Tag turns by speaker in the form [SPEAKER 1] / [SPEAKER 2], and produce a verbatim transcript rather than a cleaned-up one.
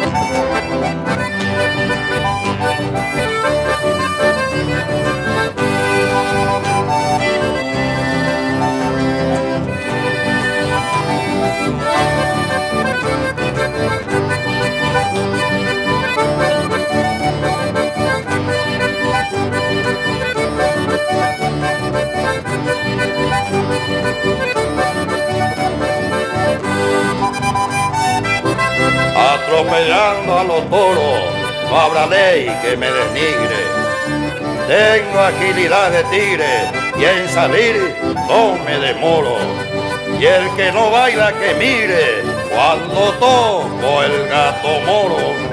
[SPEAKER 1] Atropellando a los toros, no habrá ley que me denigre. Tengo agilidad de tigre y en salir no me demoro. Y el que no baila que mire cuando toco el gato moro.